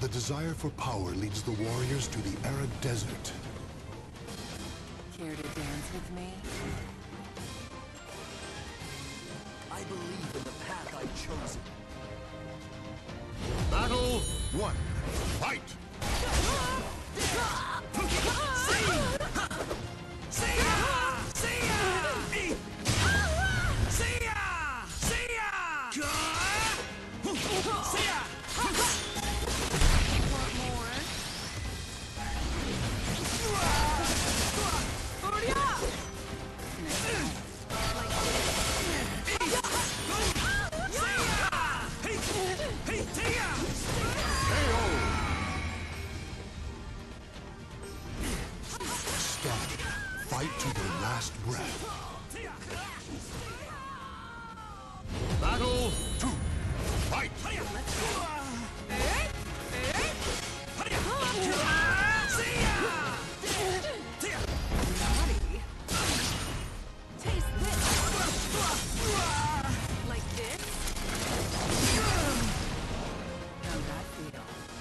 The desire for power leads the warriors to the arid desert. Care to dance with me? I believe in the path I've chosen. Battle 1. Fight! Fight to your last breath. Battle 2. Fight! Taste this! Like this? How'd that feel?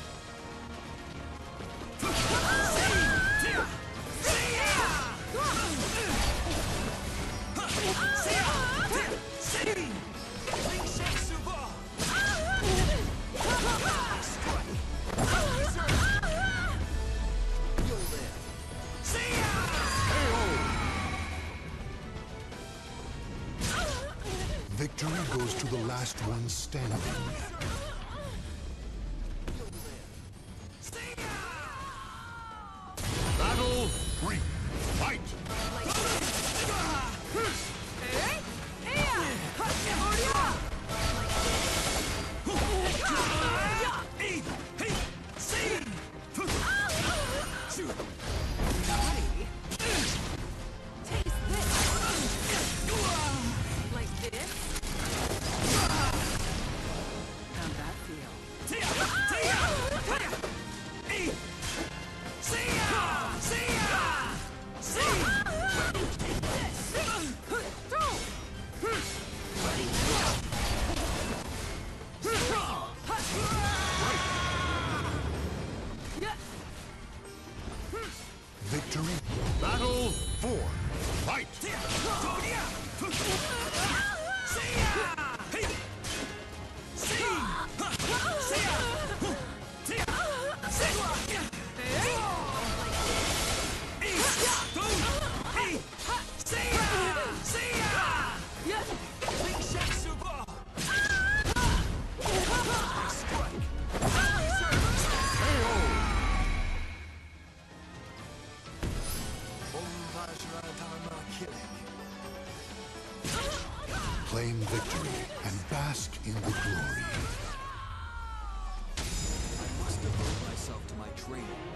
Victory goes to the last one standing. Battle 3. Fight! Victory. Battle 4. Fight! Claim victory and bask in the glory. I must devote myself to my training.